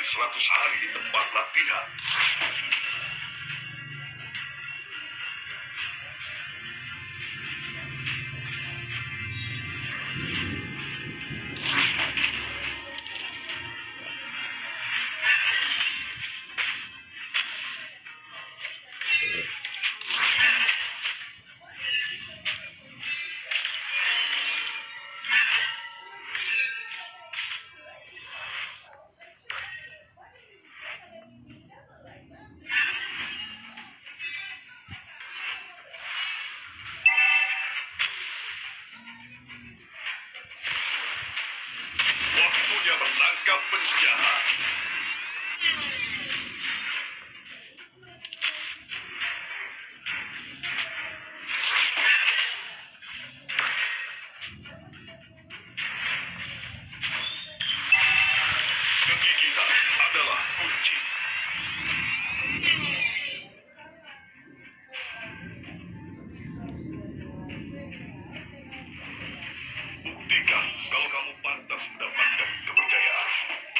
100 hari di tempat latihan. Waktunya menangkap penjahat. Kegigihan adalah kunci. Buktikan kalau kamu pantas mendapatkan kepercayaan.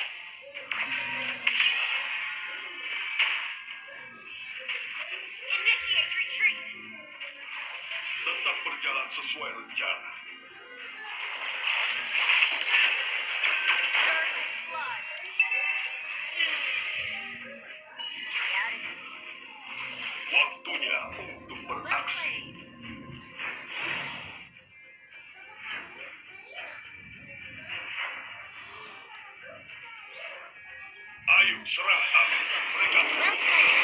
Initiate retreat. Tetap berjalan sesuai rencana. First blood. Waktunya untuk Well beraksi. played. Ayo serang aku. Mereka Well played.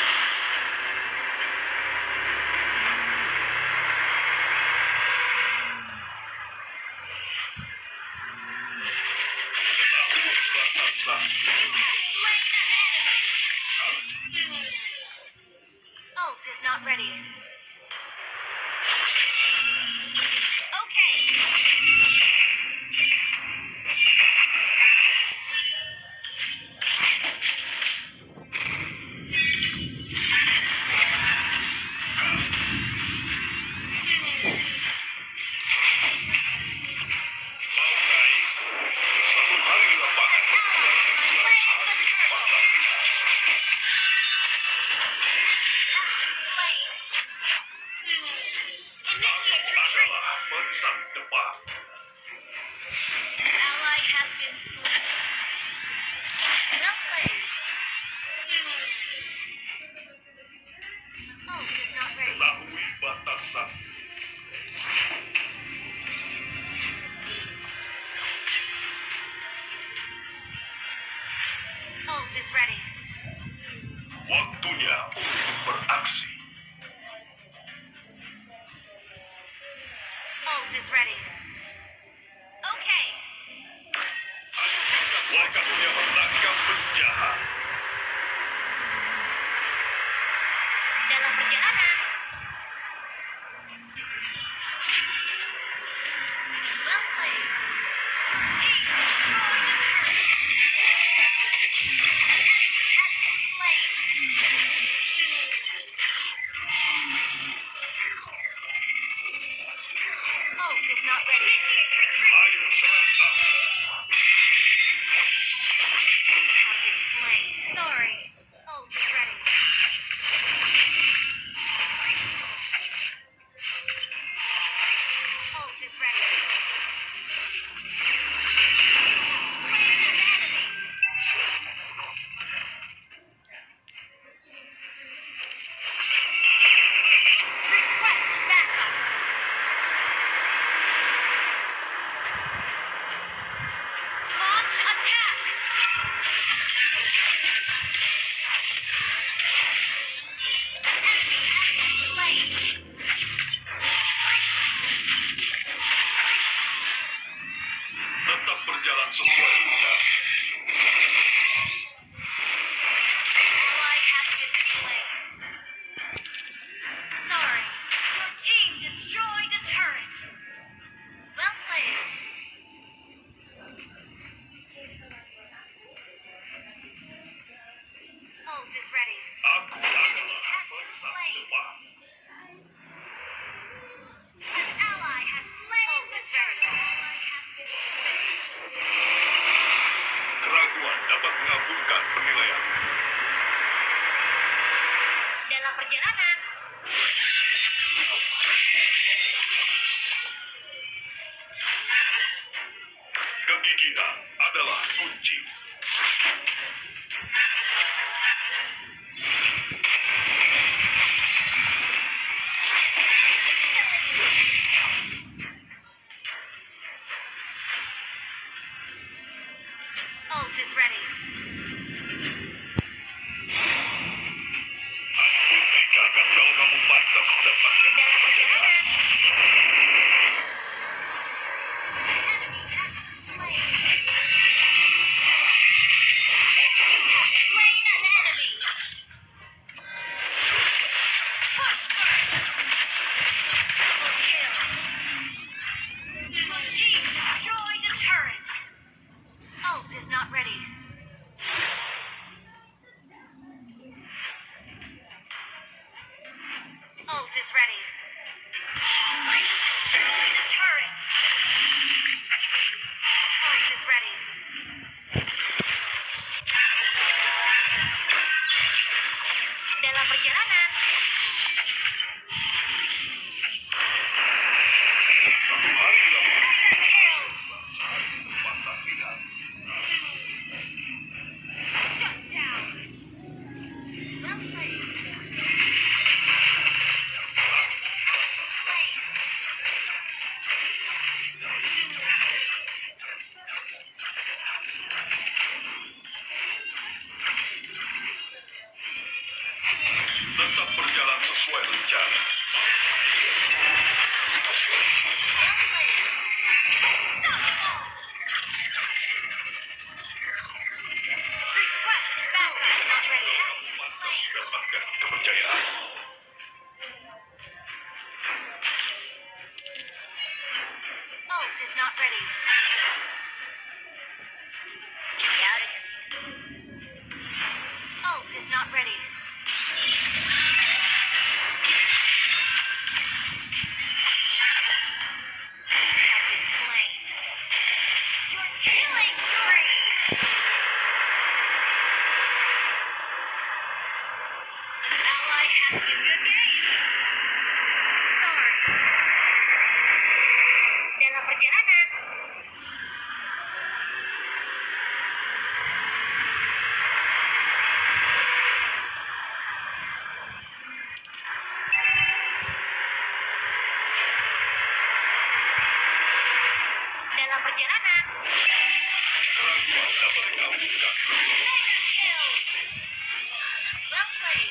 ketahuan batasan. Slain an enemy. Ult is not ready. Okay. Mau naik? 1 hari di lapangan. Ally slain the turret. Slain. Initiate retreat. Adalah barisan depan. Ally has been slain. Well played. Ult is not ready. Ketahui batasan. Ult is ready. Waktunya untuk beraksi. Ult is ready. Okay. Waktunya menangkap penjahat. Dalam perjalanan. Well played. Team destroy the turret. Enemy has been slain. Ult is not ready. Initiate retreat. Ayo serang aku. Have been slain. Sorry. Ult is ready. Ult is ready. Slain an enemy. Request backup. Launch attack. An enemy has been slain. Tetap berjalan sesuai rencana. Ally has been slain. Sorry. Your team destroyed a turret. Well played. Ult is ready. Aku Enemy adalah has been barisan slain. depan. An ally has slain the turret. Ally has been slain. Kegigihan adalah kunci. Ult is ready. Buktikan kalau kamu pantas mendapatkan Dalam perjalanan. Slain an enemy. Push first. Double kill. Your team destroyed a turret. Ult is not ready. Ult is ready. Destroyed a turret. Ult is ready. Dalam perjalanan. satu hari lalu. Kill. Pantang lihat. Shut down. Well played. Slain. Tetap berjalan sesuai rencana. Well played. Stop it all. Request backup not ready. Pantas mendapatkan kepercayaan. Ult is not ready. Ult is not ready. Have been slain. You're killing spree. Ally has been good game. Sorry. Dalam perjalanan. Dalam perjalanan. Keraguan dapat dikabulkan. Mega kill. Well played.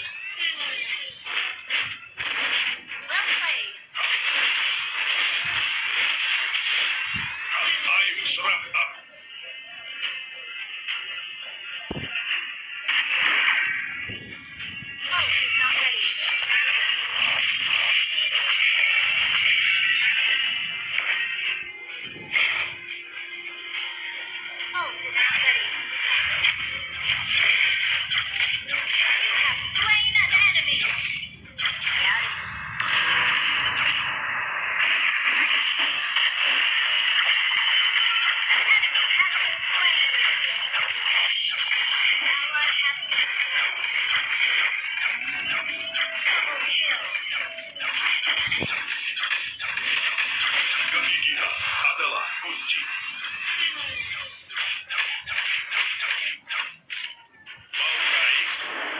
Well played. Ayo serang aku. Ult is not ready. Ult is not ready. You have slain an enemy. An enemy has been slain. Ally has been slain. Double kill. Kegigihan adalah kunci. Mau naik?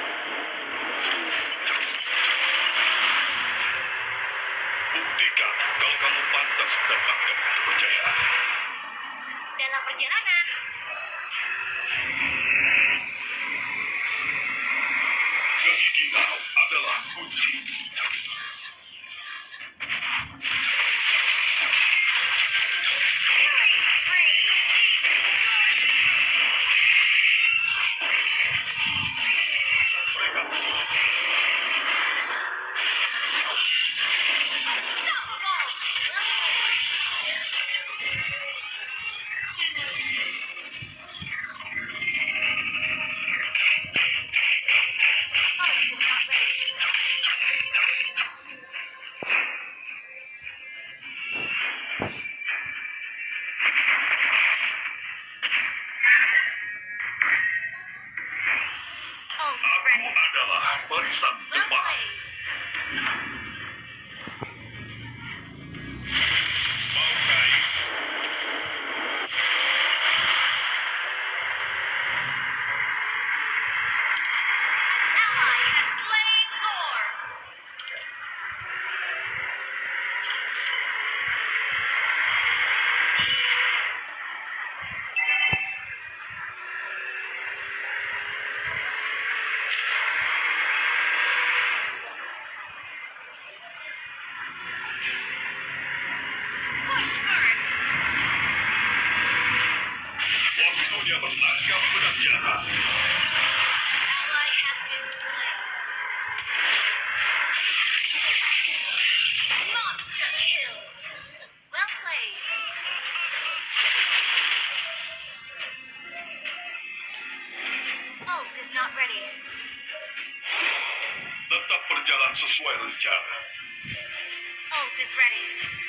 Buktikan kalau kamu pantas mendapatkan kepercayaan. Dalam perjalanan. Kegigihan adalah kunci. Killing spree. Mereka Unstoppable. Well played. Ult is not ready. Ult is aku ready. adalah barisan Well depan. played. Mau naik? hanya menangkap penjahat. Ally has been slain. Monster kill. Well played. Ult is not ready. Tetap berjalan sesuai rencana. Ult is ready.